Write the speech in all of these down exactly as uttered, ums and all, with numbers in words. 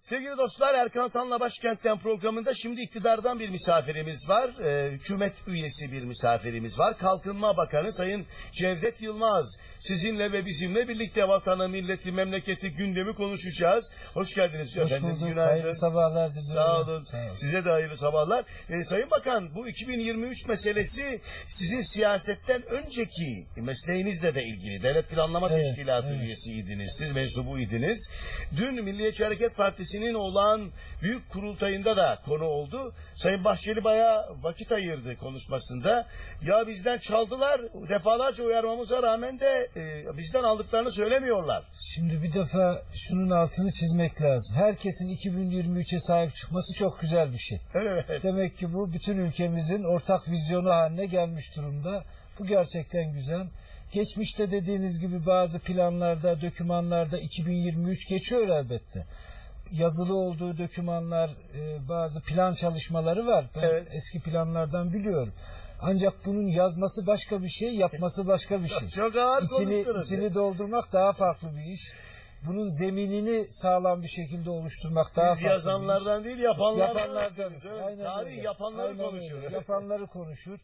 Sevgili dostlar, Erkan Atan'la Başkent'ten programında şimdi iktidardan bir misafirimiz var. Ee, hükümet üyesi bir misafirimiz var. Kalkınma Bakanı Sayın Cevdet Yılmaz. Sizinle ve bizimle birlikte vatanı, milleti, memleketi, gündemi konuşacağız. Hoş geldiniz. Hoş efendim. bulduk. Günaydın. Hayırlı sabahlar. Sağ olun. Sağ olun. Size de hayırlı sabahlar. Ee, Sayın Bakan, bu iki bin yirmi üç meselesi sizin siyasetten önceki mesleğinizle de ilgili. Devlet Planlama Evet, Teşkilatı evet. üyesiydiniz. Siz mensubuydunuz. Dün Milliyetçi Hareket Partisi olağan büyük kurultayında da konu oldu. Sayın Bahçeli bayağı vakit ayırdı konuşmasında. Ya bizden çaldılar, defalarca uyarmamıza rağmen de e, bizden aldıklarını söylemiyorlar. Şimdi bir defa şunun altını çizmek lazım. Herkesin iki bin yirmi üçe sahip çıkması çok güzel bir şey. Evet. Demek ki bu bütün ülkemizin ortak vizyonu haline gelmiş durumda. Bu gerçekten güzel. Geçmişte dediğiniz gibi bazı planlarda, dokümanlarda iki bin yirmi üç geçiyor elbette. Yazılı olduğu dokümanlar, bazı plan çalışmaları var. Ben evet. eski planlardan biliyorum. Ancak bunun yazması başka bir şey, yapması başka bir şey. Çok ağır içini, içini doldurmak daha farklı bir iş. Bunun zeminini sağlam bir şekilde oluşturmak daha Biz farklı yazanlardan değil, yapanlardan. Yapanlardanız. Evet. Tarih yapanları Aynen konuşuyor. Öyle. Yapanları konuşur.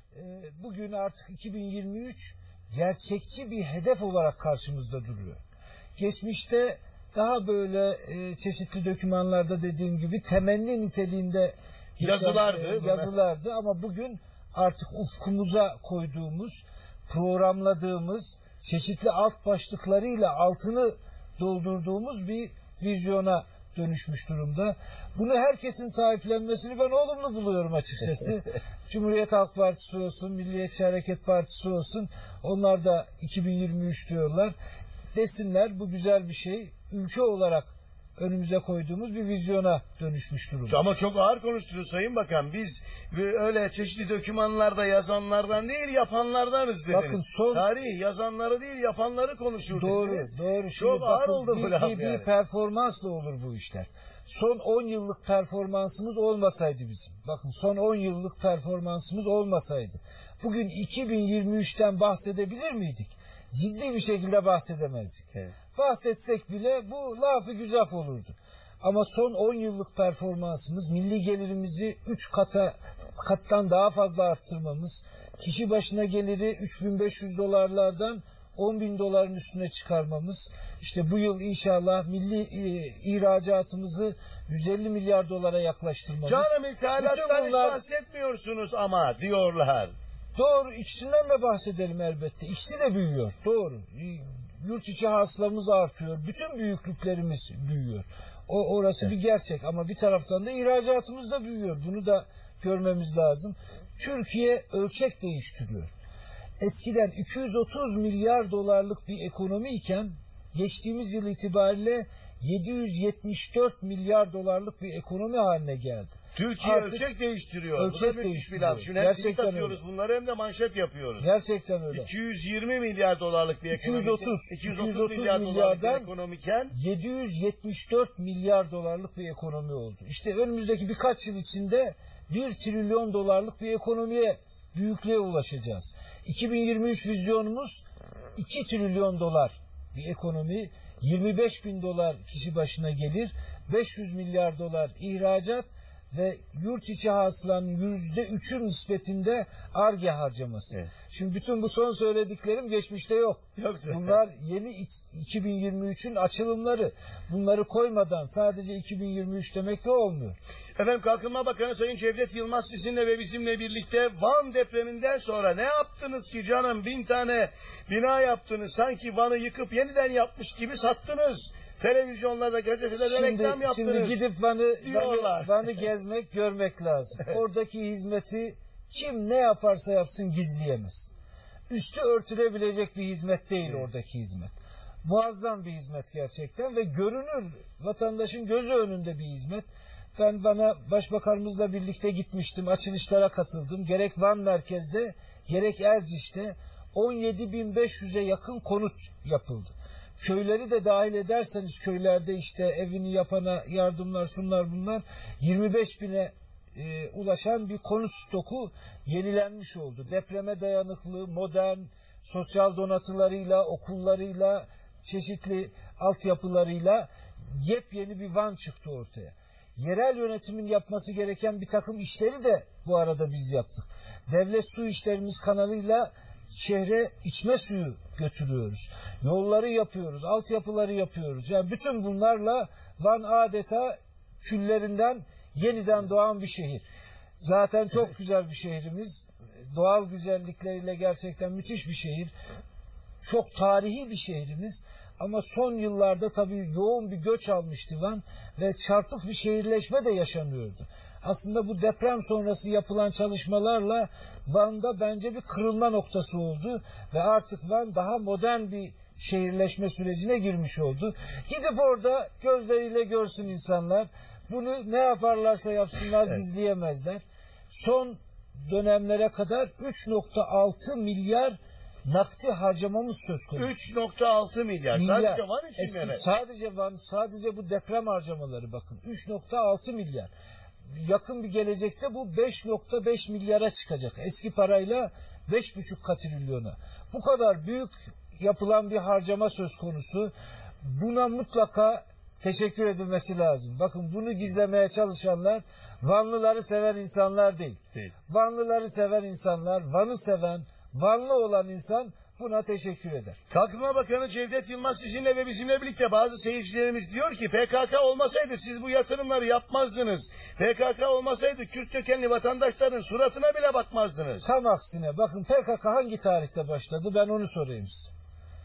Bugün artık iki bin yirmi üç gerçekçi bir hedef olarak karşımızda duruyor. Geçmişte daha böyle e, çeşitli dokümanlarda dediğim gibi temenni niteliğinde yazılardı, e, yazılardı ama bugün artık ufkumuza koyduğumuz, programladığımız, çeşitli alt başlıklarıyla altını doldurduğumuz bir vizyona dönüşmüş durumda. Bunu herkesin sahiplenmesini ben olumlu buluyorum açıkçası. Cumhuriyet Halk Partisi olsun, Milliyetçi Hareket Partisi olsun, onlar da iki bin yirmi üç diyorlar. Desinler, bu güzel bir şey. Ülke olarak önümüze koyduğumuz bir vizyona dönüşmüş durumda. Ama çok ağır konuşturuyor Sayın Bakan. Biz öyle çeşitli dokümanlarda yazanlardan değil, yapanlardanız dediniz. Bakın son... Tarih yazanları değil, yapanları konuşuyor Doğru, dediniz. doğru. Çok Şimdi ağır bakın, oldu bir, bu laf bir, yani. bir performansla olur bu işler. Son on yıllık performansımız olmasaydı bizim. Bakın son on yıllık performansımız olmasaydı. Bugün iki bin yirmi üçten bahsedebilir miydik? Ciddi bir şekilde bahsedemezdik. Evet. Bahsetsek bile bu lafı güzaf olurdu. Ama son on yıllık performansımız, milli gelirimizi üç kata kattan daha fazla arttırmamız, kişi başına geliri üç bin beş yüz dolarlardan on bin doların üstüne çıkarmamız, işte bu yıl inşallah milli e, ihracatımızı yüz elli milyar dolara yaklaştırmamız. Canım ithalattan hiç bunlar... bahsetmiyorsunuz ama diyorlar. Doğru, ikisinden de bahsedelim elbette. İkisi de büyüyor, doğru. Yurt içi hasılamız artıyor, bütün büyüklüklerimiz büyüyor. O orası evet. Bir gerçek ama bir taraftan da ihracatımız da büyüyor. Bunu da görmemiz lazım. Türkiye ölçek değiştiriyor. Eskiden iki yüz otuz milyar dolarlık bir ekonomi iken geçtiğimiz yıl itibariyle yedi yüz yetmiş dört milyar dolarlık bir ekonomi haline geldi. Türkiye Artık ölçek değiştiriyor. Ölçek Bu da değiştiriyor. Şimdi hem Gerçekten atıyoruz öyle. bunları hem de manşet yapıyoruz. Gerçekten öyle. iki yüz yirmi milyar dolarlık bir ekonomi. iki yüz otuz, iki yüz otuz milyar dolarlık bir ekonomiken yedi yüz yetmiş dört milyar dolarlık bir ekonomi oldu. İşte önümüzdeki birkaç yıl içinde bir trilyon dolarlık bir ekonomiye, büyüklüğe ulaşacağız. iki bin yirmi üç vizyonumuz iki trilyon dolar bir ekonomi, yirmi beş bin dolar kişi başına gelir, beş yüz milyar dolar ihracat ve yurt içi hasılanın yüzde üçün nispetinde Ar-Ge harcaması. Evet. Şimdi bütün bu son söylediklerim geçmişte yok. yok Bunlar yeni iki bin yirmi üçün açılımları. Bunları koymadan sadece iki bin yirmi üç demekle olmuyor. Efendim, Kalkınma Bakanı Sayın Cevdet Yılmaz sizinle ve bizimle birlikte Van depreminden sonra ne yaptınız ki canım? Bin tane bina yaptınız. Sanki Van'ı yıkıp yeniden yapmış gibi sattınız. Televizyonlarda, gazetelerde şimdi, reklam yaptınız. Şimdi gidip Van'ı, Van'ı, Van'ı gezmek, görmek lazım. Oradaki hizmeti kim ne yaparsa yapsın gizleyemez. Üstü örtülebilecek bir hizmet değil evet. Oradaki hizmet. Muazzam bir hizmet gerçekten ve görünür, vatandaşın gözü önünde bir hizmet. Ben Van'a Başbakanımızla birlikte gitmiştim, açılışlara katıldım. Gerek Van merkezde, gerek Erciş'te on yedi bin beş yüze yakın konut yapıldı. Köyleri de dahil ederseniz köylerde işte evini yapana yardımlar, şunlar bunlar, yirmi beş bine e, ulaşan bir konut stoku yenilenmiş oldu. Depreme dayanıklı, modern, sosyal donatılarıyla, okullarıyla, çeşitli altyapılarıyla yepyeni bir Van çıktı ortaya. Yerel yönetimin yapması gereken bir takım işleri de bu arada biz yaptık. Devlet su işlerimiz kanalıyla şehre içme suyu götürüyoruz. Yolları yapıyoruz, altyapıları yapıyoruz. Yani bütün bunlarla Van adeta küllerinden yeniden doğan bir şehir. Zaten çok güzel bir şehrimiz. Doğal güzellikleriyle gerçekten müthiş bir şehir. Çok tarihi bir şehrimiz. Ama son yıllarda tabii yoğun bir göç almıştı Van ve çarpık bir şehirleşme de yaşanıyordu. Aslında bu deprem sonrası yapılan çalışmalarla Van'da bence bir kırılma noktası oldu ve artık Van daha modern bir şehirleşme sürecine girmiş oldu. Gidip orada gözleriyle görsün insanlar. Bunu ne yaparlarsa yapsınlar evet. gizleyemezler. Son dönemlere kadar üç nokta altı milyar nakdi harcamamız söz konusu. üç nokta altı milyar. milyar. Sadece Van için Eski, mi? Sadece Van, sadece bu deprem harcamaları bakın. üç nokta altı milyar. Yakın bir gelecekte bu beş nokta beş milyara çıkacak. Eski parayla beş buçuk katrilyona. Bu kadar büyük yapılan bir harcama söz konusu. Buna mutlaka teşekkür edilmesi lazım. Bakın bunu gizlemeye çalışanlar Vanlıları seven insanlar değil. değil. Vanlıları seven insanlar, Van'ı seven, Vanlı olan insan buna teşekkür eder. Kalkınma Bakanı Cevdet Yılmaz sizinle ve bizimle birlikte bazı seyircilerimiz diyor ki P K K olmasaydı siz bu yatırımları yapmazdınız. P K K olmasaydı Kürt kökenli vatandaşların suratına bile bakmazdınız. Tam aksine bakın P K K hangi tarihte başladı ben onu sorayım size.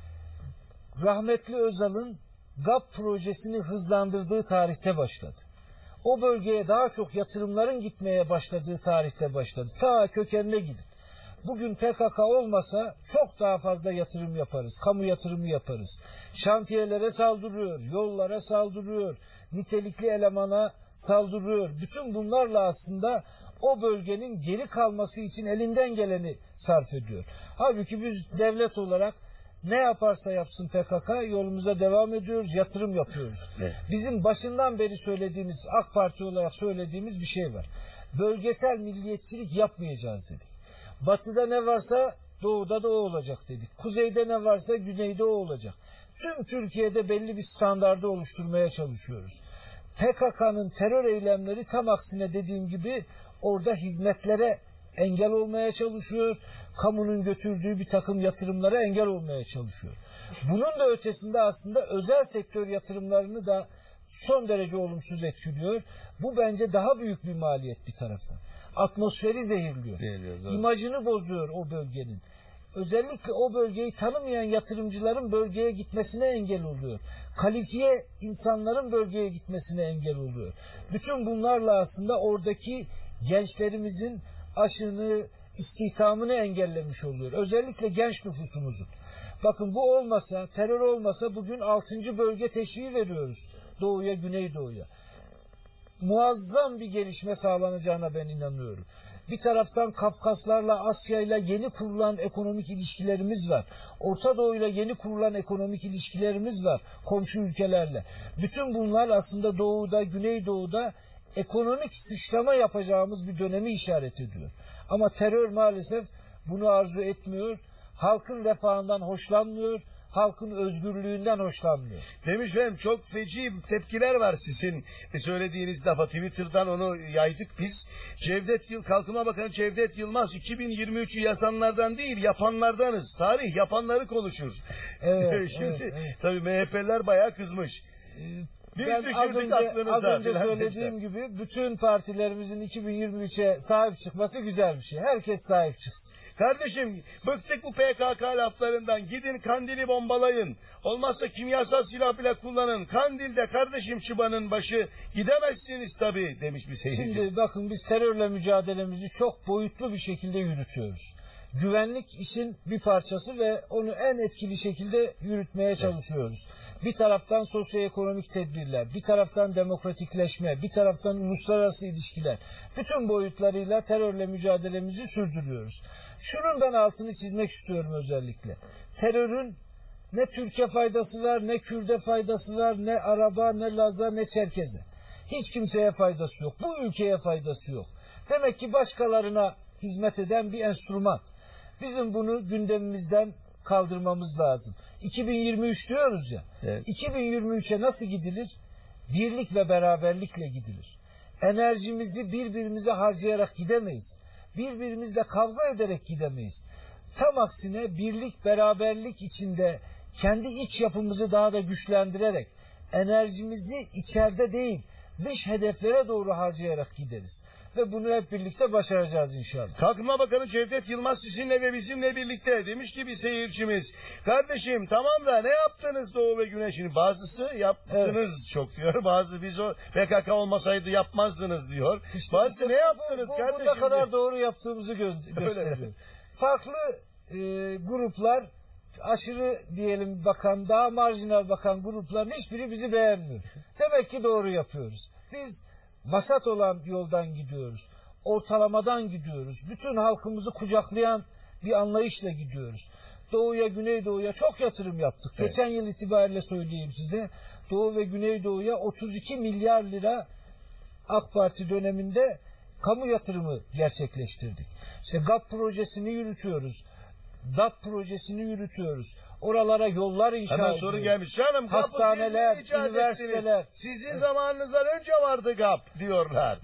Rahmetli Özal'ın G A P projesini hızlandırdığı tarihte başladı. O bölgeye daha çok yatırımların gitmeye başladığı tarihte başladı. Ta kökenine gidin. Bugün P K K olmasa çok daha fazla yatırım yaparız. Kamu yatırımı yaparız. Şantiyelere saldırıyor, yollara saldırıyor, nitelikli elemana saldırıyor. Bütün bunlarla aslında o bölgenin geri kalması için elinden geleni sarf ediyor. Halbuki biz devlet olarak ne yaparsa yapsın P K K yolumuza devam ediyoruz, yatırım yapıyoruz. Evet. Bizim başından beri söylediğimiz, AK Parti olarak söylediğimiz bir şey var. Bölgesel milliyetçilik yapmayacağız dedik. Batıda ne varsa doğuda da o olacak dedik. Kuzeyde ne varsa güneyde o olacak. Tüm Türkiye'de belli bir standardı oluşturmaya çalışıyoruz. P K K'nın terör eylemleri tam aksine dediğim gibi orada hizmetlere engel olmaya çalışıyor. Kamunun götürdüğü bir takım yatırımlara engel olmaya çalışıyor. Bunun da ötesinde aslında özel sektör yatırımlarını da son derece olumsuz etkiliyor. Bu bence daha büyük bir maliyet bir taraftan. Atmosferi zehirliyor. Zehirliyor İmajını bozuyor o bölgenin. Özellikle o bölgeyi tanımayan yatırımcıların bölgeye gitmesine engel oluyor. Kalifiye insanların bölgeye gitmesine engel oluyor. Bütün bunlarla aslında oradaki gençlerimizin aşını, istihdamını engellemiş oluyor. Özellikle genç nüfusumuzun. Bakın bu olmasa, terör olmasa bugün altıncı bölge teşviği veriyoruz. Doğuya, Güneydoğu'ya. Muazzam bir gelişme sağlanacağına ben inanıyorum. Bir taraftan Kafkaslarla, Asya'yla yeni kurulan ekonomik ilişkilerimiz var. Orta Doğu'yla yeni kurulan ekonomik ilişkilerimiz var. Komşu ülkelerle. Bütün bunlar aslında Doğu'da, Güneydoğu'da ekonomik sıçrama yapacağımız bir dönemi işaret ediyor. Ama terör maalesef bunu arzu etmiyor. Halkın refahından hoşlanmıyor. Halkın özgürlüğünden hoşlanmıyor. Demiş efendim çok feci tepkiler var sizin söylediğiniz lafa. Twitter'dan onu yaydık biz. Cevdet Yıl, Kalkınma Bakanı Cevdet Yılmaz iki bin yirmi üçü yazanlardan değil yapanlardanız. Tarih yapanları konuşur. Evet, Şimdi evet, evet. tabii M H P'liler bayağı kızmış. Biz ben az önce, az önce söylediğim gibi bütün partilerimizin iki bin yirmi üçe sahip çıkması güzel bir şey. Herkes sahip çıksın. Kardeşim bıktık bu P K K laflarından. Gidin Kandil'i bombalayın. Olmazsa kimyasal silah bile kullanın. Kandil'de kardeşim çıbanın başı gidemezsiniz tabii demiş bir seyirci. Şimdi bakın biz terörle mücadelemizi çok boyutlu bir şekilde yürütüyoruz. Güvenlik işin bir parçası ve onu en etkili şekilde yürütmeye çalışıyoruz. Evet. Bir taraftan sosyoekonomik tedbirler, bir taraftan demokratikleşme, bir taraftan uluslararası ilişkiler. Bütün boyutlarıyla terörle mücadelemizi sürdürüyoruz. Şunun ben altını çizmek istiyorum özellikle. Terörün ne Türkiye faydası var, ne Kürt'e faydası var, ne Arap'a, ne Laz'a, ne Çerkez'e. Hiç kimseye faydası yok. Bu ülkeye faydası yok. Demek ki başkalarına hizmet eden bir enstrüman. Bizim bunu gündemimizden kaldırmamız lazım. iki bin yirmi üç diyoruz ya. Evet. iki bin yirmi üçe nasıl gidilir? birlik ve beraberlikle gidilir. Enerjimizi birbirimize harcayarak gidemeyiz. Birbirimizle kavga ederek gidemeyiz. Tam aksine birlik, beraberlik içinde kendi iç yapımızı daha da güçlendirerek enerjimizi içeride değil, dış hedeflere doğru harcayarak gideriz. Ve bunu hep birlikte başaracağız inşallah. Kalkınma Bakanı Cevdet Yılmaz sizinle ve bizimle birlikte demiş ki bir seyircimiz, kardeşim tamam da ne yaptınız Doğu ve Güneş'in? Bazısı yaptınız evet. çok diyor, bazı biz o P K K olmasaydı yapmazdınız diyor. İşte bazısı işte ne yaptınız bu, bu, kardeşim? Bu ne kadar doğru yaptığımızı gö gösteriyor. Farklı e, gruplar, aşırı diyelim bakan, daha marjinal bakan grupların hiçbiri bizi beğenmiyor. Demek ki doğru yapıyoruz. Biz vasat olan yoldan gidiyoruz. Ortalamadan gidiyoruz. Bütün halkımızı kucaklayan bir anlayışla gidiyoruz. Doğuya, Güneydoğu'ya çok yatırım yaptık. Evet. Geçen yıl itibariyle söyleyeyim size. Doğu ve Güneydoğu'ya otuz iki milyar lira AK Parti döneminde kamu yatırımı gerçekleştirdik. İşte G A P projesini yürütüyoruz. D A P projesini yürütüyoruz. Oralara yollar inşa ediyoruz. Hemen soru gelmiş. Canım, hastaneler, üniversiteler. Sizin evet. zamanınızdan önce vardı G A P diyorlar.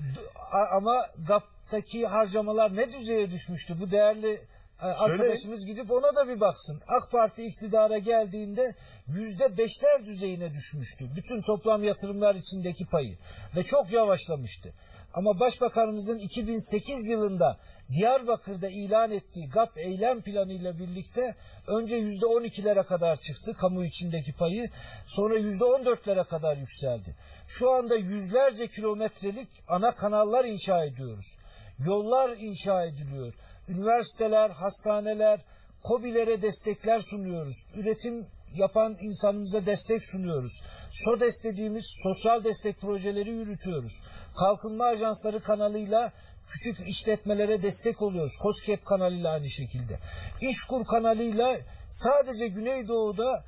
Ama G A P'taki harcamalar ne düzeye düşmüştü? Bu değerli arkadaşımız Söyle. gidip ona da bir baksın. AK Parti iktidara geldiğinde yüzde beşler düzeyine düşmüştü. Bütün toplam yatırımlar içindeki payı. Ve çok yavaşlamıştı. Ama Başbakanımızın iki bin sekiz yılında Diyarbakır'da ilan ettiği G A P eylem planıyla birlikte önce yüzde on ikilere kadar çıktı kamu içindeki payı, sonra yüzde on dörtlere kadar yükseldi. Şu anda yüzlerce kilometrelik ana kanallar inşa ediyoruz. Yollar inşa ediliyor. Üniversiteler, hastaneler, KOBİ'lere destekler sunuyoruz. Üretim yapan insanımıza destek sunuyoruz. SODES dediğimiz sosyal destek projeleri yürütüyoruz. Kalkınma ajansları kanalıyla küçük işletmelere destek oluyoruz. KOSGEB kanalıyla aynı şekilde. İşkur kanalıyla sadece Güneydoğu'da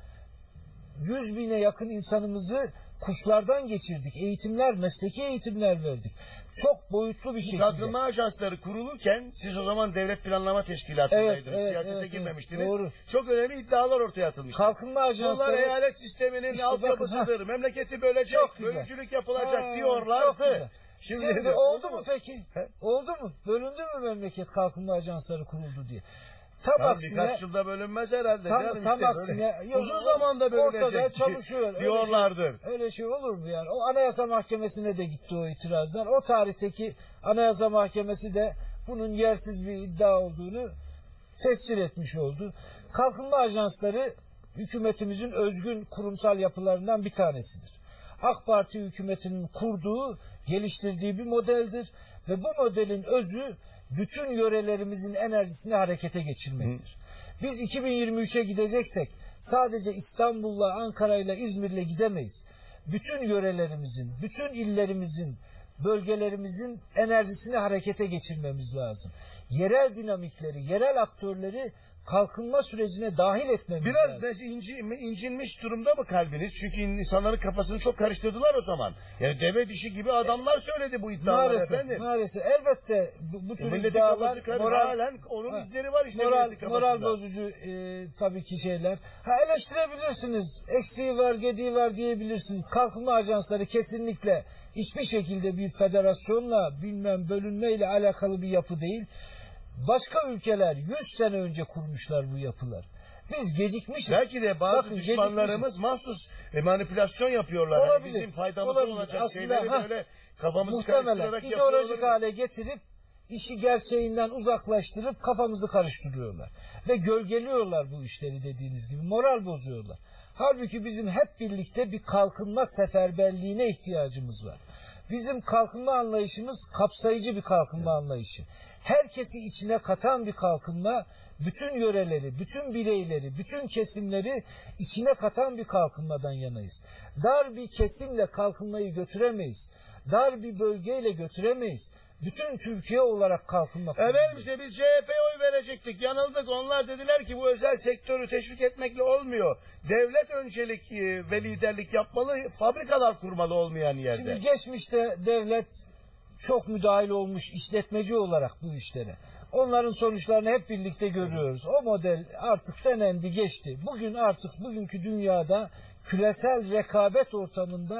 yüz bine yakın insanımızı kurslardan geçirdik. Eğitimler, mesleki eğitimler verdik. Çok boyutlu bir şekilde. Kalkınma ajansları kurulurken siz o zaman Devlet Planlama Teşkilatı'ndaydınız. Evet, evet, Siyasete evet, girmemiştiniz. Doğru. Çok önemli iddialar ortaya atılmıştı. Kalkınma ajansları... Bunlar eyalet sisteminin işte altyapısıdır. Memleketi bölecek, bölücülük yapılacak ha, diyorlardı. Şimdi, Şimdi oldu mu peki? He? Oldu mu? Bölündü mü memleket kalkınma ajansları kuruldu diye? Tam Tabii aksine, birkaç yılda bölünmez herhalde. Tam, canım tam işte aksine böyle, uzun zamanda bölünecek çalışıyor diyorlardır. Öyle şey, öyle şey olur mu yani? O Anayasa Mahkemesi'ne de gitti o itirazlar. O tarihteki Anayasa Mahkemesi de bunun yersiz bir iddia olduğunu tescil etmiş oldu. Kalkınma ajansları hükümetimizin özgün kurumsal yapılarından bir tanesidir. AK Parti hükümetinin kurduğu, geliştirdiği bir modeldir ve bu modelin özü bütün yörelerimizin enerjisini harekete geçirmektir. Hı. Biz iki bin yirmi üçe gideceksek sadece İstanbul'la, Ankara'yla, İzmir'le gidemeyiz. Bütün yörelerimizin, bütün illerimizin, bölgelerimizin enerjisini harekete geçirmemiz lazım. Yerel dinamikleri, yerel aktörleri kalkınma sürecine dahil etmemiz Biraz lazım. Biraz inci, incinmiş durumda mı kalbiniz? Çünkü insanların kafasını çok karıştırdılar o zaman. Yani deve dişi gibi adamlar söyledi bu iddiaları maalesef, efendim. Maalesef. Elbette bu, bu tür iddialar moral, halen onun ha, izleri var işte. Moral, moral bozucu e, tabii ki şeyler. Ha, eleştirebilirsiniz. Eksiği var, gediği var diyebilirsiniz. Kalkınma ajansları kesinlikle hiçbir şekilde bir federasyonla, bilmem bölünmeyle alakalı bir yapı değil. Başka ülkeler yüz sene önce kurmuşlar bu yapılar. Biz gecikmişiz. Belki de bazı Bakın, düşmanlarımız mahsus e, manipülasyon yapıyorlar. Olabilir. Yani bizim faydamıza olabilir. olacak Aslında, şeyleri ha, böyle kafamızı muhtemelen karıştırarak ideolojik yapıyorlar. hale getirip işi gerçeğinden uzaklaştırıp kafamızı karıştırıyorlar. Ve gölgeliyorlar bu işleri dediğiniz gibi. Moral bozuyorlar. Halbuki bizim hep birlikte bir kalkınma seferberliğine ihtiyacımız var. Bizim kalkınma anlayışımız kapsayıcı bir kalkınma evet. anlayışı. Herkesi içine katan bir kalkınma, bütün yöreleri, bütün bireyleri, bütün kesimleri içine katan bir kalkınmadan yanayız. Dar bir kesimle kalkınmayı götüremeyiz. Dar bir bölgeyle götüremeyiz. Bütün Türkiye olarak kalkınma. Efendim işte biz C H P'ye oy verecektik. Yanıldık. Onlar dediler ki bu özel sektörü teşvik etmekle olmuyor. Devlet öncelik ve liderlik yapmalı, fabrikalar kurmalı olmayan yerde. Şimdi geçmişte devlet çok müdahil olmuş işletmeci olarak bu işlere. Onların sonuçlarını hep birlikte görüyoruz. O model artık denendi, geçti. Bugün artık bugünkü dünyada küresel rekabet ortamında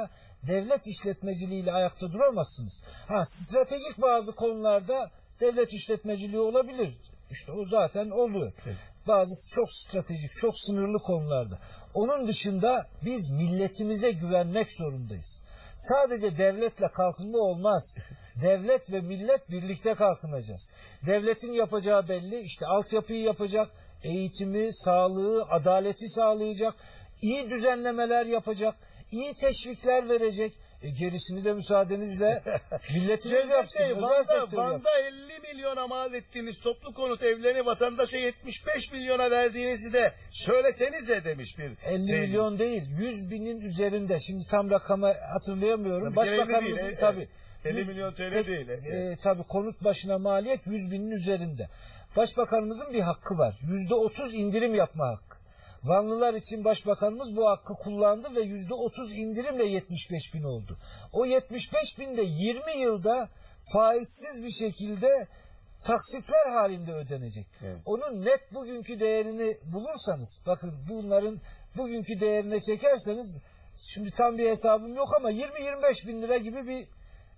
devlet işletmeciliğiyle ayakta duramazsınız. Ha, stratejik bazı konularda devlet işletmeciliği olabilir. İşte o zaten oluyor. Evet. Bazı çok stratejik, çok sınırlı konularda. Onun dışında biz milletimize güvenmek zorundayız. Sadece devletle kalkınma olmaz. Devlet ve millet birlikte kalkınacağız. Devletin yapacağı belli. İşte altyapıyı yapacak, eğitimi, sağlığı, adaleti sağlayacak, iyi düzenlemeler yapacak, iyi teşvikler verecek. E gerisini de müsaadenizle milletimiz yapsın. Bey, Van'da, Van'da elli milyona mal ettiğiniz toplu konut evlerini vatandaşa yetmiş beş milyona verdiğinizi de söylesenize demiş bir elli seyirci. Milyon değil, yüz binin üzerinde. Şimdi tam rakamı hatırlayamıyorum. Tabii Başbakanımızın değil, tabii. elli milyon T L değil. E, tabii konut başına maliyet yüz binin üzerinde. Başbakanımızın bir hakkı var. yüzde otuz indirim yapma hakkı. Vanlılar için başbakanımız bu hakkı kullandı ve yüzde otuz indirimle yetmiş beş bin oldu. O yetmiş beş bin de yirmi yılda faizsiz bir şekilde taksitler halinde ödenecek. Evet. Onun net bugünkü değerini bulursanız, bakın bunların bugünkü değerine çekerseniz, şimdi tam bir hesabım yok ama yirmi yirmi beş bin lira gibi bir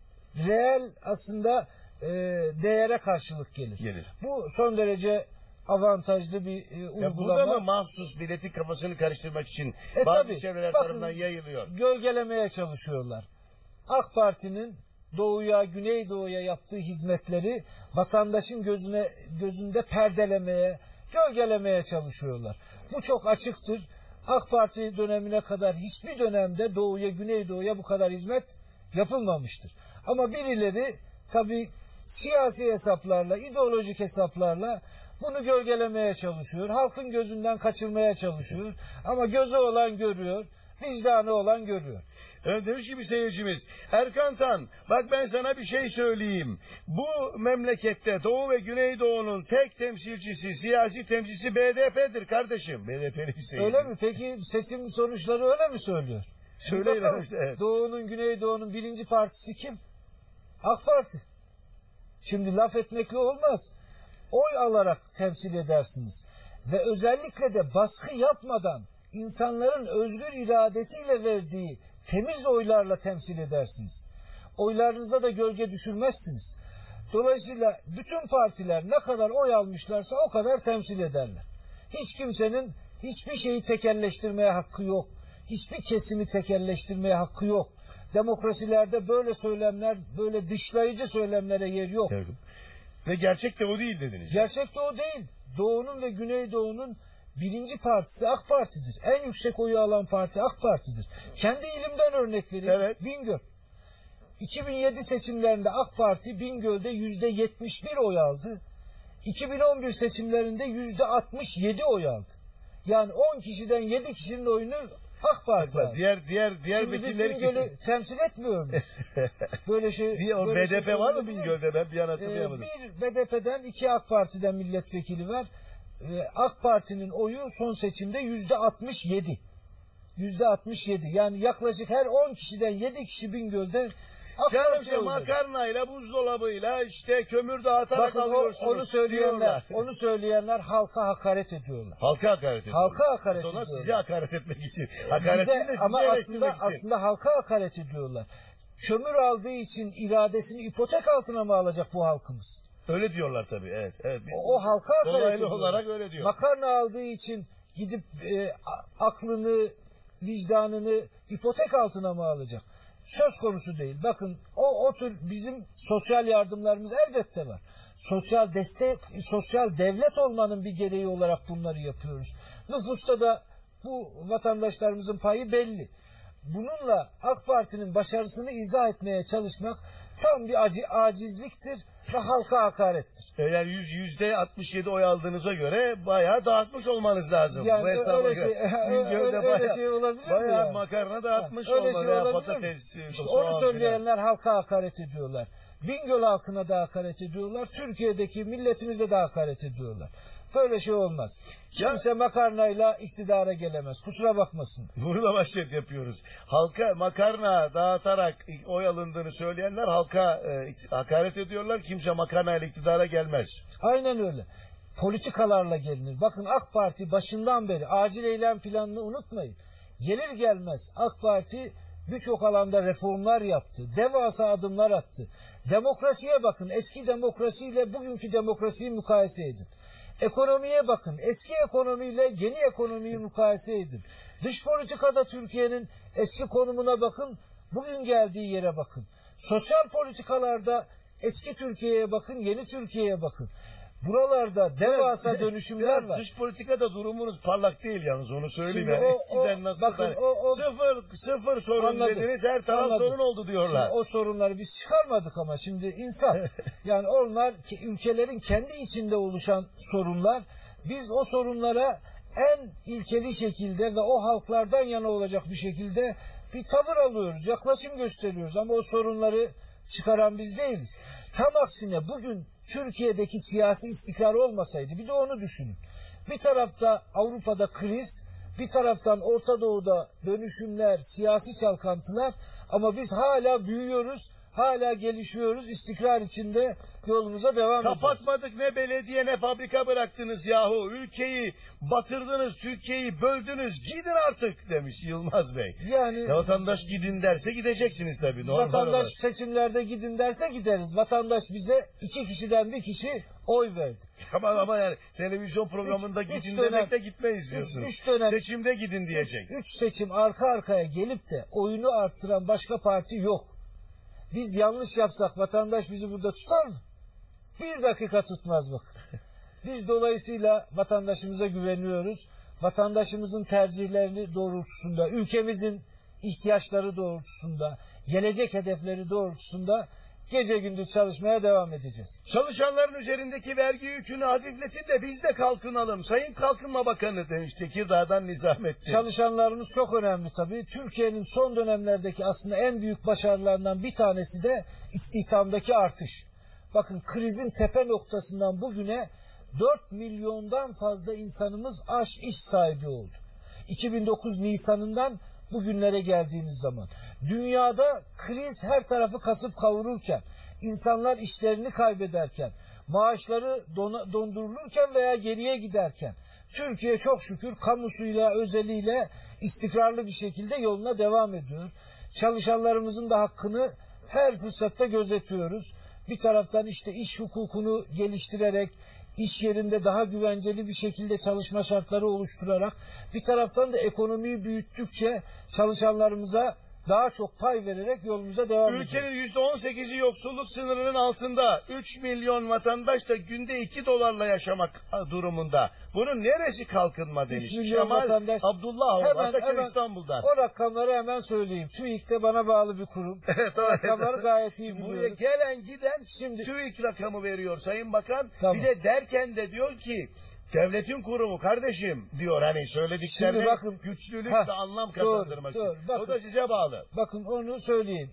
reel aslında e, değere karşılık gelir. gelir. Bu son derece avantajlı bir e, uygulama. Ya burada mı mahsus milletin kafasını karıştırmak için e, bazı tabii, çevreler bakın, tarafından yayılıyor? Gölgelemeye çalışıyorlar. AK Parti'nin doğuya, güneydoğuya yaptığı hizmetleri vatandaşın gözüne gözünde perdelemeye, gölgelemeye çalışıyorlar. Bu çok açıktır. AK Parti dönemine kadar hiçbir dönemde doğuya, güneydoğuya bu kadar hizmet yapılmamıştır. Ama birileri tabii siyasi hesaplarla, ideolojik hesaplarla bunu gölgelemeye çalışıyor. Halkın gözünden kaçırmaya çalışıyor. Ama gözü olan görüyor, vicdanı olan görüyor. Evet, demiş ki bir seyircimiz, Erkan Tan, bak ben sana bir şey söyleyeyim. Bu memlekette Doğu ve Güneydoğu'nun tek temsilcisi, siyasi temsilcisi B D P'dir kardeşim. B D P'li bir seyirci. Öyle mi? Peki seçim sonuçları öyle mi söylüyor? Söyleyin işte. Evet. Doğu'nun, Güneydoğu'nun birinci partisi kim? AK Parti. Şimdi laf etmekle olmaz. Oy alarak temsil edersiniz. Ve özellikle de baskı yapmadan insanların özgür iradesiyle verdiği temiz oylarla temsil edersiniz. Oylarınıza da gölge düşürmezsiniz. Dolayısıyla bütün partiler ne kadar oy almışlarsa o kadar temsil ederler. Hiç kimsenin hiçbir şeyi tekelleştirmeye hakkı yok. Hiçbir kesimi tekelleştirmeye hakkı yok. Demokrasilerde böyle söylemler, böyle dışlayıcı söylemlere yer yok. Evet. Ve gerçek de o değil dediniz. Gerçek de o değil. Doğu'nun ve Güneydoğu'nun birinci partisi AK Parti'dir. En yüksek oyu alan parti AK Parti'dir. Kendi ilimden örnek vereyim. Evet. Bingöl. iki bin yedi seçimlerinde AK Parti Bingöl'de yüzde yetmiş bir oy aldı. iki bin on bir seçimlerinde yüzde altmış yedi oy aldı. Yani on kişiden yedi kişinin oyunu AK Parti aldı. Diğer diğer diğer Şimdi vekilleri biz Bingöl'ü temsil etmiyor muyuz? Böyle şey. Diye, o böyle B D P şey var mı Bingöl'de? Ben bir an hatırlayamadım. Ee, bir B D P'den, iki AK Parti'den milletvekili var. Ee, AK Parti'nin oyu son seçimde yüzde altmış yedi. Yüzde altmış yedi. Yani yaklaşık her on kişiden yedi kişi Bingöl'de AK Parti oynadı. Makarnayla, buzdolabıyla, işte kömür dağıtarak Bakın alıyorsunuz. onu söyleyenler, onu söyleyenler halka hakaret ediyorlar. Halka hakaret ediyorlar. Halka hakaret Sonra ediyorlar. size hakaret etmek için. Hakaret Bize, de size ama aslında için. aslında halka hakaret ediyorlar. Kömür aldığı için iradesini ipotek altına mı alacak bu halkımız? Öyle diyorlar tabii. Evet. evet. O, o halka hakaret ediyor. olarak öyle diyor. Makarna aldığı için gidip e, aklını, vicdanını ipotek altına mı alacak? Söz konusu değil. Bakın o, o tür bizim sosyal yardımlarımız elbette var. Sosyal destek, sosyal devlet olmanın bir gereği olarak bunları yapıyoruz. Nüfusta da bu vatandaşlarımızın payı belli. Bununla AK Parti'nin başarısını izah etmeye çalışmak tam bir acı, acizliktir ve halka hakarettir. Yani yüzde altmış yedi oy aldığınıza göre bayağı dağıtmış olmanız lazım. Yani bu hesaba öyle göre. şey, öyle, bayağı, öyle şey olabilir mi? Bayağı yani? makarna dağıtmış öyle olmalı. şey Ya, olabilir patates, mi? İşte soğan onu söyleyenler falan. halka hakaret ediyorlar. Bingöl halkına da hakaret ediyorlar. Türkiye'deki milletimize de hakaret ediyorlar. Böyle şey olmaz. Kimse ya, makarnayla iktidara gelemez. Kusura bakmasın. Bunu da başlık yapıyoruz. Halka makarna dağıtarak oy alındığını söyleyenler halka e, hakaret ediyorlar. Kimse makarnayla iktidara gelmez. Aynen öyle. Politikalarla gelinir. Bakın AK Parti başından beri acil eylem planını unutmayın. Gelir gelmez AK Parti Birçok alanda reformlar yaptı. Devasa adımlar attı. Demokrasiye bakın. Eski demokrasiyle bugünkü demokrasiyi mukayese edin. Ekonomiye bakın. Eski ekonomiyle yeni ekonomiyi mukayese edin. Dış politikada Türkiye'nin eski konumuna bakın. Bugün geldiği yere bakın. Sosyal politikalarda eski Türkiye'ye bakın, yeni Türkiye'ye bakın. Buralarda devasa evet, dönüşümler var. Dış politikada durumunuz parlak değil yalnız, onu söyleyeyim. Şimdi Yani o, eskiden o, nasıl bakın, da, o, o, sıfır sıfır sorun anladım, dediniz, her taraf anladım. sorun oldu diyorlar. Şimdi o sorunları biz çıkarmadık ama şimdi insan yani onlar ki ülkelerin kendi içinde oluşan sorunlar, biz o sorunlara en ilkeli şekilde ve o halklardan yana olacak bir şekilde bir tavır alıyoruz, yaklaşım gösteriyoruz ama o sorunları çıkaran biz değiliz. Tam aksine bugün Türkiye'deki siyasi istikrar olmasaydı, bir de onu düşünün. Bir tarafta Avrupa'da kriz, bir taraftan Orta Doğu'da dönüşümler, siyasi çalkantılar ama biz hala büyüyoruz, hala gelişiyoruz, istikrar içinde yolumuza devam ediyoruz. Kapatmadık, ne belediye ne fabrika bıraktınız yahu. Ülkeyi batırdınız, Türkiye'yi böldünüz. Gidin artık demiş Yılmaz Bey. Yani ya vatandaş gidin derse gideceksiniz tabii. Normal vatandaş olarak. seçimlerde gidin derse gideriz. Vatandaş bize iki kişiden bir kişi oy verdi. Ama, ama yani televizyon programında Üç- gidin üç dönem- demek de gitmeyiz diyorsunuz. Üç, üç dönem, Seçimde gidin diyecek. Üç, üç seçim arka arkaya gelip de oyunu arttıran başka parti yok. Biz yanlış yapsak vatandaş bizi burada tutar mı? Bir dakika tutmaz bak. Biz dolayısıyla vatandaşımıza güveniyoruz. Vatandaşımızın tercihlerini doğrultusunda, ülkemizin ihtiyaçları doğrultusunda, gelecek hedefleri doğrultusunda gece gündüz çalışmaya devam edeceğiz. Çalışanların üzerindeki vergi yükünü hafifletin de biz de kalkınalım. Sayın Kalkınma Bakanı demiş Tekirdağ'dan Nizamettin. Çalışanlarımız çok önemli tabii. Türkiye'nin son dönemlerdeki aslında en büyük başarılarından bir tanesi de istihdamdaki artış. Bakın krizin tepe noktasından bugüne dört milyondan fazla insanımız aş iş sahibi oldu. iki bin dokuz Nisan'ından bugünlere geldiğiniz zaman. Dünyada kriz her tarafı kasıp kavururken, insanlar işlerini kaybederken, maaşları dona, dondurulurken veya geriye giderken, Türkiye çok şükür kamusuyla, özeliyle istikrarlı bir şekilde yoluna devam ediyor. Çalışanlarımızın da hakkını her fırsatta gözetiyoruz. Bir taraftan işte iş hukukunu geliştirerek, iş yerinde daha güvenceli bir şekilde çalışma şartları oluşturarak, bir taraftan da ekonomiyi büyüttükçe çalışanlarımıza daha çok pay vererek yolumuza devam ediyoruz. Ülkenin yüzde on sekizi yoksulluk sınırının altında. üç milyon vatandaş da günde iki dolarla yaşamak durumunda. Bunun neresi kalkınma demiş. Kemal vatandaş, Abdullah hemen, Ataköy hemen, İstanbul'dan. O rakamları hemen söyleyeyim. TÜİK de bana bağlı bir kurum. O rakamları gayet iyi biliyorum. Buraya gelen giden Şimdi TÜİK rakamı veriyor Sayın Bakan. Tamam. Bir de derken de diyor ki devletin kurumu kardeşim diyor, hani söylediklerine bakın, güçlülük heh, ve anlam doğru, kazandırmak doğru. için. Bakın, o da size bağlı. Bakın onu söyleyeyim.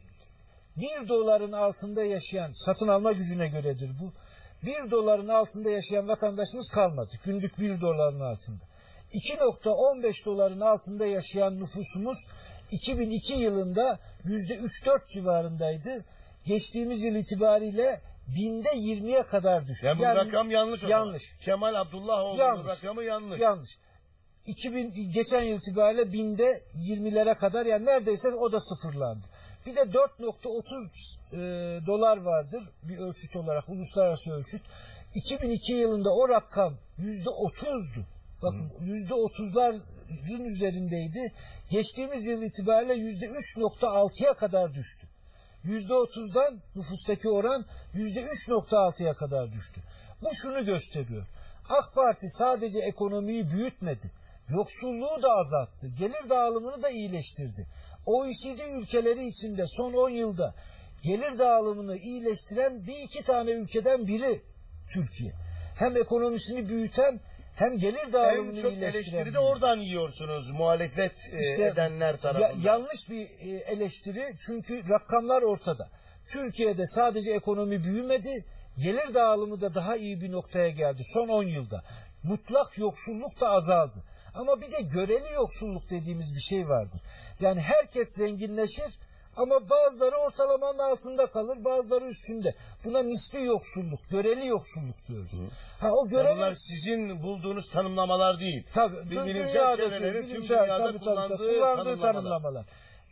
Bir doların altında yaşayan, satın alma gücüne göredir bu. Bir doların altında yaşayan vatandaşımız kalmadı. Günlük bir doların altında. iki nokta on beş doların altında yaşayan nüfusumuz iki bin iki yılında yüzde üç dört civarındaydı. Geçtiğimiz yıl itibariyle binde yirmiye kadar düştü. Yani bu yani, rakam yanlış o yanlış. zaman. Kemal Abdullahoğlu'nun Yanlış. rakamı yanlış. Yanlış. iki bin geçen yıl itibariyle binde yirmilere kadar, yani neredeyse o da sıfırlandı. Bir de dört nokta otuz e, dolar vardır bir ölçüt olarak, uluslararası ölçüt. iki bin iki yılında o rakam yüzde otuzdu. Bakın yüzde otuzların üzerindeydi. Geçtiğimiz yıl itibariyle yüzde üç nokta altıya kadar düştü. yüzde otuzdan nüfustaki oran yüzde üç nokta altıya kadar düştü. Bu şunu gösteriyor. AK Parti sadece ekonomiyi büyütmedi, yoksulluğu da azalttı, gelir dağılımını da iyileştirdi. O E C D ülkeleri içinde son on yılda gelir dağılımını iyileştiren bir iki tane ülkeden biri Türkiye. Hem ekonomisini büyüten hem gelir dağılımını en çok iyileştiren. eleştiri de oradan yiyorsunuz muhalefet İşte, edenler tarafından. Ya, yanlış bir eleştiri, çünkü rakamlar ortada. Türkiye'de sadece ekonomi büyümedi, gelir dağılımı da daha iyi bir noktaya geldi son on yılda. Mutlak yoksulluk da azaldı. Ama bir de göreli yoksulluk dediğimiz bir şey vardır. Yani herkes zenginleşir ama bazıları ortalamanın altında kalır, bazıları üstünde. Buna nispi yoksulluk, göreli yoksulluk diyoruz. Hı. Ha, o göreli... Bunlar sizin bulduğunuz tanımlamalar değil. Tabii, Bilimsel dünyada, çevrelerin tüm bilimsel, dünyada tabii, kullandığı, tabii, kullandığı tanımlamalar. tanımlamalar.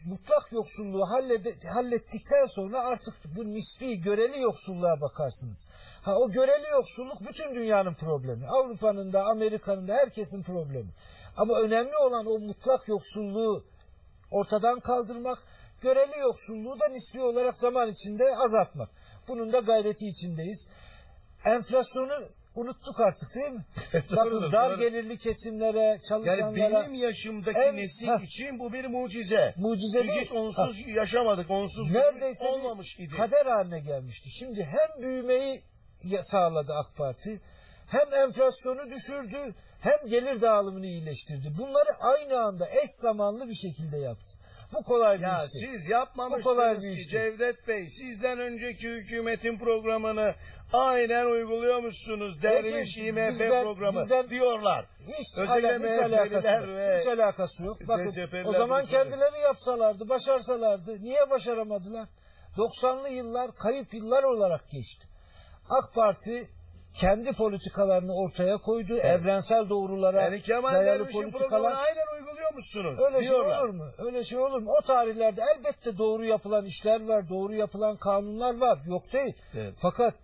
mutlak yoksulluğu hallede, hallettikten sonra artık bu nispi göreli yoksulluğa bakarsınız. Ha, o göreli yoksulluk bütün dünyanın problemi. Avrupa'nın da, Amerika'nın da, herkesin problemi. Ama önemli olan o mutlak yoksulluğu ortadan kaldırmak, göreli yoksulluğu da nispi olarak zaman içinde azaltmak. Bunun da gayreti içindeyiz. Enflasyonu unuttuk artık değil mi? Bakın dar doğru. gelirli kesimlere, çalışanlara. Yani benim yaşımdaki en, nesil ha, için bu bir mucize. Mucize değil. Hiç onsuz ha. yaşamadık, onsuz neredeyse olmamış idi. Kader haline gelmişti. Şimdi hem büyümeyi sağladı AK Parti, hem enflasyonu düşürdü, hem gelir dağılımını iyileştirdi. Bunları aynı anda eş zamanlı bir şekilde yaptı. Bu kolay bir ya işti. Siz yapmamışsınız ki Cevdet Bey. Sizden önceki hükümetin programını aynen uyguluyormuşsunuz. Derviş İ M F programı bizden, diyorlar. Hiç, ala, hiç, alakası, ve hiç alakası yok. Bakın o zaman kendileri yapsalardı, başarsalardı. Niye başaramadılar? doksanlı yıllar kayıp yıllar olarak geçti. AK Parti kendi politikalarını ortaya koydu. Evet. Evrensel doğrulara yani dayalı politikalar. Aynen uyguluyormuşsunuz. Öyle diyorlar. şey olur mu? Öyle şey olur mu? O tarihlerde elbette doğru yapılan işler var. Doğru yapılan kanunlar var. Yok değil. Evet. Fakat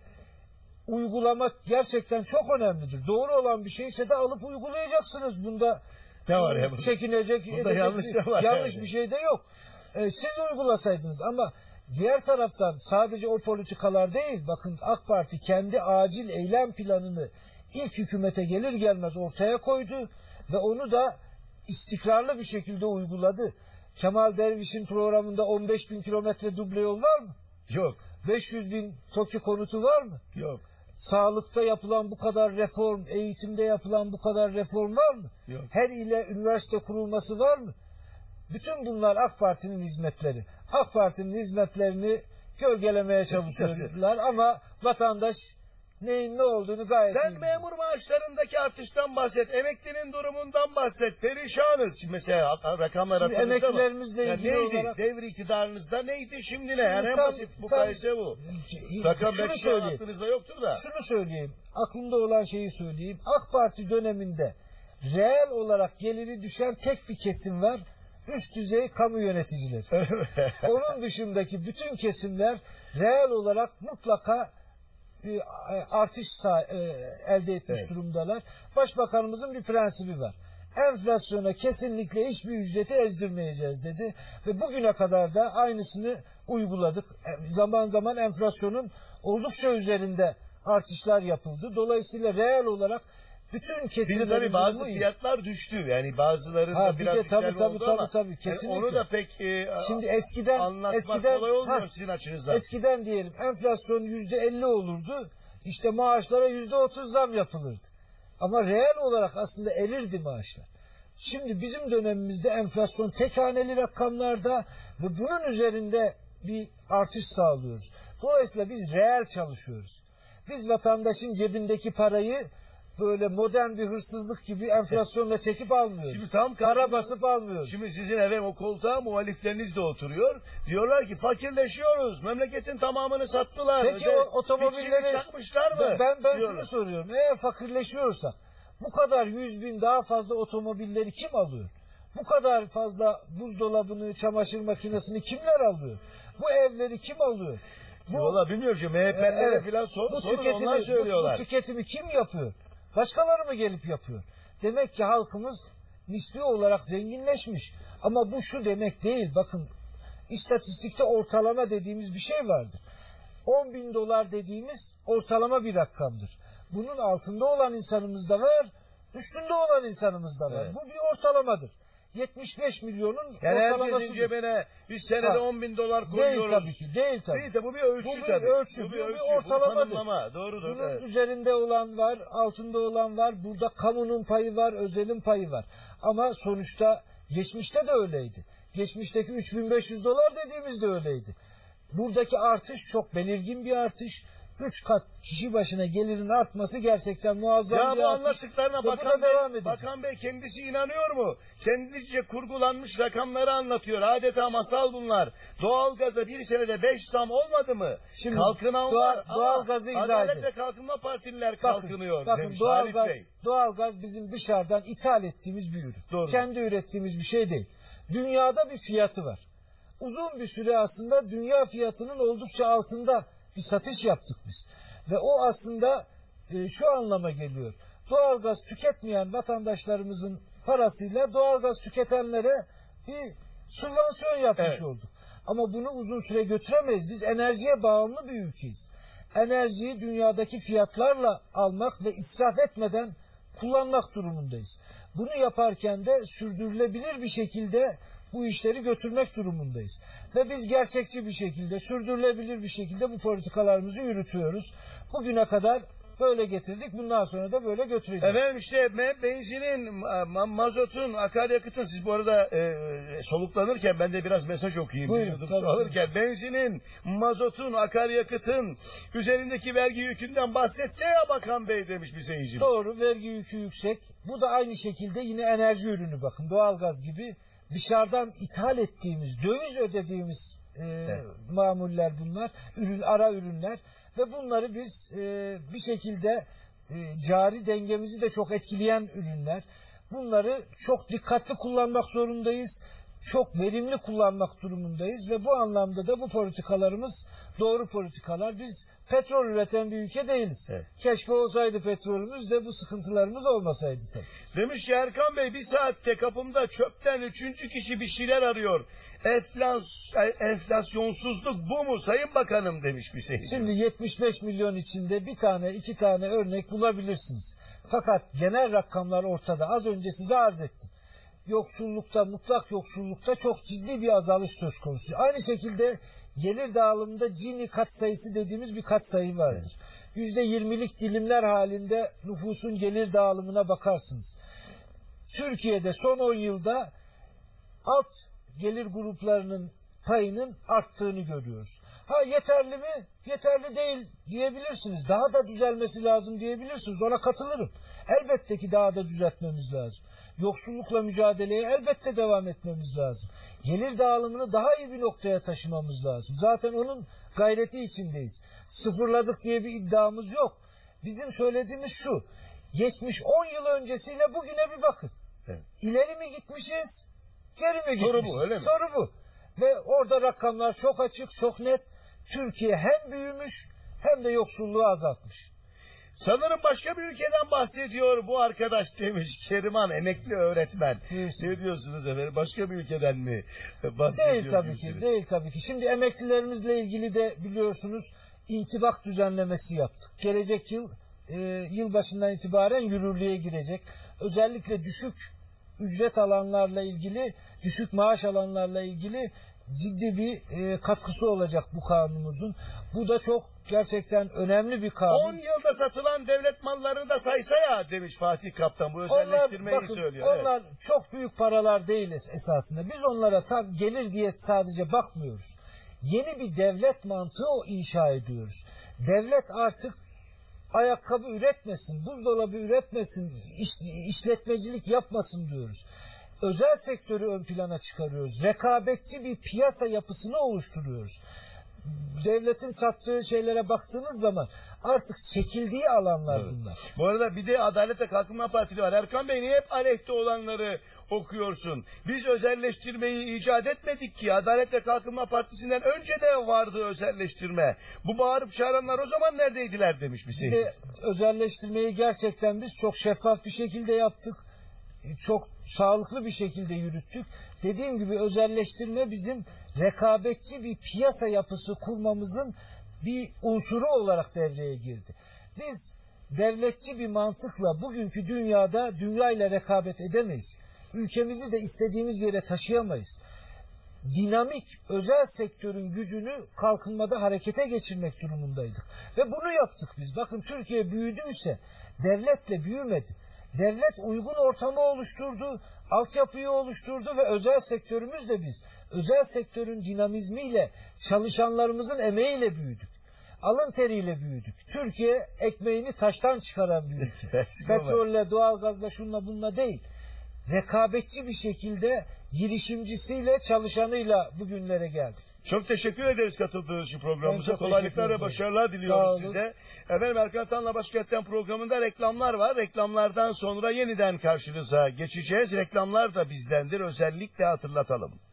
uygulamak gerçekten çok önemlidir. Doğru olan bir şeyse de alıp uygulayacaksınız. Bunda ne var ya? Çekinecek, bunda yanlış, var yanlış yani. bir şey de yok. Ee, siz uygulasaydınız ama diğer taraftan sadece o politikalar değil, bakın AK Parti kendi acil eylem planını ilk hükümete gelir gelmez ortaya koydu ve onu da istikrarlı bir şekilde uyguladı. Kemal Derviş'in programında on beş bin kilometre duble yol var mı? Yok. beş yüz bin TOKİ konutu var mı? Yok. Sağlıkta yapılan bu kadar reform, eğitimde yapılan bu kadar reform var mı? Yok. Her ile üniversite kurulması var mı? Bütün bunlar AK Parti'nin hizmetleri. AK Parti'nin hizmetlerini gölgelemeye çalışıyorlar ama vatandaş neyin ne olduğunu gayet Sen iyi. memur maaşlarındaki artıştan bahset, emeklinin durumundan bahset, perişanız. Şimdi mesela rakamlar şimdi emeklilerimizle ilgili yani neydi? olarak... Devri iktidarınızda neydi şimdi ne? Şimdi Yani en tam, basit bu tam, kayse bu. Rakam belki aklınızda yoktur da. Şunu söyleyeyim, aklımda olan şeyi söyleyeyim. AK Parti döneminde reel olarak geliri düşen tek bir kesim var. Üst düzey kamu yöneticileri. Onun dışındaki bütün kesimler reel olarak mutlaka e, artış e, elde etmiş evet. durumdalar. Başbakanımızın bir prensibi var. Enflasyona kesinlikle hiçbir ücreti ezdirmeyeceğiz dedi. Ve bugüne kadar da aynısını uyguladık. Zaman zaman enflasyonun oldukça üzerinde artışlar yapıldı. Dolayısıyla reel olarak bütün kesimlerin tabii bazı fiyatlar düştü. Yani bazıları da biraz de, tabii, tabii, oldu tabii, ama tabii, kesinlikle. Yani onu da pek e, şimdi eskiden anlatmak eskiden, kolay olmuyor ha, sizin açınızdan. Eskiden diyelim enflasyon yüzde elli olurdu. İşte maaşlara yüzde otuz zam yapılırdı. Ama reel olarak aslında erirdi maaşlar. Şimdi bizim dönemimizde enflasyon tek haneli rakamlarda ve bunun üzerinde bir artış sağlıyoruz. Dolayısıyla biz reel çalışıyoruz. Biz vatandaşın cebindeki parayı böyle modern bir hırsızlık gibi enflasyonla çekip almıyoruz. Şimdi tam para basıp almıyoruz. Şimdi sizin efendim o koltuğa muhalifleriniz de oturuyor. Diyorlar ki fakirleşiyoruz. Memleketin tamamını sattılar. Peki Öde, o otomobilleri çakmışlar mı? Ben ben şunu soruyorum. Eğer fakirleşiyorsak bu kadar yüz bin daha fazla otomobilleri kim alıyor? Bu kadar fazla buzdolabını, çamaşır makinesini kimler alıyor? Bu evleri kim alıyor? Bu, Valla bilmiyorum ki M H P'lere evet, falan sor, bu sorun onlar söylüyorlar. Bu, bu tüketimi kim yapıyor? Başkaları mı gelip yapıyor? Demek ki halkımız nispi olarak zenginleşmiş. Ama bu şu demek değil. Bakın istatistikte ortalama dediğimiz bir şey vardır. on bin dolar dediğimiz ortalama bir rakamdır. Bunun altında olan insanımız da var, üstünde olan insanımız da var. Evet. Bu bir ortalamadır. yetmiş beş milyonun yani ortalaması. Herkesin cebine biz senede ha. on bin dolar koyuyoruz. Değil tabii ki. Değil tabii. Değil de bu bir ölçü bu bir tabii. Ölçü, bu bir, ölçü, bir ortalamadır. Bu doğrudur. Bunun evet. üzerinde olan var, altında olan var. Burada kamunun payı var, özelin payı var. Ama sonuçta geçmişte de öyleydi. Geçmişteki üç bin beş yüz dolar dediğimiz de öyleydi. Buradaki artış çok belirgin bir artış. Üç kat kişi başına gelirin artması gerçekten muazzam ya bir artış. Ya bu anlattıklarına Bakan Bey, devam Bakan Bey kendisi inanıyor mu? Kendince kurgulanmış rakamları anlatıyor. Adeta masal bunlar. Doğalgaza bir senede beş zam olmadı mı? Şimdi kalkınan doğal, var doğalgazı ama izah Adalet ve Kalkınma Partililer bakın, kalkınıyor bakın, demiş doğalgaz, Halit Bey. Doğalgaz bizim dışarıdan ithal ettiğimiz bir ürün. Doğru. Kendi ürettiğimiz bir şey değil. Dünyada bir fiyatı var. uzun bir süre aslında dünya fiyatının oldukça altında bir satış yaptık biz. Ve o aslında e, şu anlama geliyor. Doğalgaz tüketmeyen vatandaşlarımızın parasıyla doğalgaz tüketenlere bir sübvansiyon yapmış Evet. olduk. Ama bunu uzun süre götüremeyiz. Biz enerjiye bağımlı bir ülkeyiz. Enerjiyi dünyadaki fiyatlarla almak ve israf etmeden kullanmak durumundayız. Bunu yaparken de sürdürülebilir bir şekilde bu işleri götürmek durumundayız. Ve biz gerçekçi bir şekilde, sürdürülebilir bir şekilde bu politikalarımızı yürütüyoruz. Bugüne kadar böyle getirdik. Bundan sonra da böyle götüreceğiz. Efendim işte benzinin, ma mazotun, akaryakıtın, siz bu arada e, soluklanırken ben de biraz mesaj okuyayım. Buyurun, diyordum. tabii. Su alırken benzinin, mazotun, akaryakıtın üzerindeki vergi yükünden bahsetse ya Bakan Bey demiş bir seyircim. Doğru, vergi yükü yüksek. Bu da aynı şekilde yine enerji ürünü, bakın doğalgaz gibi dışarıdan ithal ettiğimiz, döviz ödediğimiz e, Evet. mamuller bunlar, ürün, ara ürünler ve bunları biz e, bir şekilde e, cari dengemizi de çok etkileyen ürünler. Bunları çok dikkatli kullanmak zorundayız. Çok verimli kullanmak durumundayız ve bu anlamda da bu politikalarımız doğru politikalar. Biz petrol üreten bir ülke değiliz. Evet. Keşke olsaydı petrolümüz de bu sıkıntılarımız olmasaydı tabii. Demiş ki Erkan Bey bir saatte kapımda çöpten üçüncü kişi bir şeyler arıyor. Enflas, enflasyonsuzluk bu mu Sayın Bakanım demiş bir seyirci. Şimdi yetmiş beş milyon içinde bir tane iki tane örnek bulabilirsiniz. Fakat genel rakamlar ortada. Az önce size arz ettim. Yoksullukta, mutlak yoksullukta çok ciddi bir azalış söz konusu. Aynı şekilde gelir dağılımında Gini katsayısı dediğimiz bir katsayı vardır. Yüzde yirmilik dilimler halinde nüfusun gelir dağılımına bakarsınız. Türkiye'de son on yılda alt gelir gruplarının payının arttığını görüyoruz. Ha yeterli mi? Yeterli değil diyebilirsiniz. Daha da düzelmesi lazım diyebilirsiniz. Ona katılırım. Elbette ki daha da düzeltmemiz lazım. Yoksullukla mücadeleye elbette devam etmemiz lazım. Gelir dağılımını daha iyi bir noktaya taşımamız lazım. Zaten onun gayreti içindeyiz. Sıfırladık diye bir iddiamız yok. Bizim söylediğimiz şu. Geçmiş on yıl öncesiyle bugüne bir bakın. Evet. İleri mi gitmişiz? Geri mi gitmişiz? Soru bu, öyle mi? Soru bu. Ve orada rakamlar çok açık, çok net. Türkiye hem büyümüş hem de yoksulluğu azaltmış. Sanırım başka bir ülkeden bahsediyor bu arkadaş demiş. Keriman emekli öğretmen. Buyursun. Ne diyorsunuz efendim? Başka bir ülkeden mi bahsediyor? Değil tabii diyorsunuz? ki, değil tabii ki. Şimdi emeklilerimizle ilgili de biliyorsunuz intibak düzenlemesi yaptık. Gelecek yıl e, yılbaşından itibaren yürürlüğe girecek. Özellikle düşük ücret alanlarla ilgili, düşük maaş alanlarla ilgili ciddi bir e, katkısı olacak bu kanunumuzun. Bu da çok gerçekten önemli bir kanun. on yılda satılan devlet mallarını da saysa ya demiş Fatih Kaptan. Bu özelleştirmeyi Onlar, bakın, söylüyor. onlar Evet. çok büyük paralar değil esasında. Biz onlara tam gelir diye sadece bakmıyoruz. Yeni bir devlet mantığı o inşa ediyoruz. Devlet artık ayakkabı üretmesin, buzdolabı üretmesin, iş, işletmecilik yapmasın diyoruz. Özel sektörü ön plana çıkarıyoruz. Rekabetçi bir piyasa yapısını oluşturuyoruz. Devletin sattığı şeylere baktığınız zaman artık çekildiği alanlar Evet. bunlar. Bu arada bir de Adalet ve Kalkınma Partisi var. Erkan Bey niye hep aleyhte olanları okuyorsun? Biz özelleştirmeyi icat etmedik ki. Adalet ve Kalkınma Partisi'nden önce de vardı özelleştirme. Bu bağırıp çağıranlar o zaman neredeydiler demiş bir Bir seyirci. de özelleştirmeyi gerçekten biz çok şeffaf bir şekilde yaptık. Çok sağlıklı bir şekilde yürüttük. Dediğim gibi özelleştirme bizim rekabetçi bir piyasa yapısı kurmamızın bir unsuru olarak devreye girdi. Biz devletçi bir mantıkla bugünkü dünyada dünyayla rekabet edemeyiz. Ülkemizi de istediğimiz yere taşıyamayız. Dinamik özel sektörün gücünü kalkınmada harekete geçirmek durumundaydık. Ve bunu yaptık biz. Bakın Türkiye büyüdüyse devletle büyümedi. Devlet uygun ortamı oluşturdu, altyapıyı oluşturdu ve özel sektörümüz de biz. Özel sektörün dinamizmiyle, çalışanlarımızın emeğiyle büyüdük. Alın teriyle büyüdük. Türkiye ekmeğini taştan çıkaran bir ülke. Petrolle, doğalgazla, şunla bununla değil. Rekabetçi bir şekilde girişimcisiyle, çalışanıyla bugünlere geldik. Çok teşekkür ederiz katıldığınız için programımıza. Ben çok Kolaylıklar teşekkür ve ederim. başarılar Sağ diliyoruz olun. size. Efendim Erkan Tan'la Başkentten programında reklamlar var. Reklamlardan sonra yeniden karşınıza geçeceğiz. Reklamlar da bizdendir. Özellikle hatırlatalım.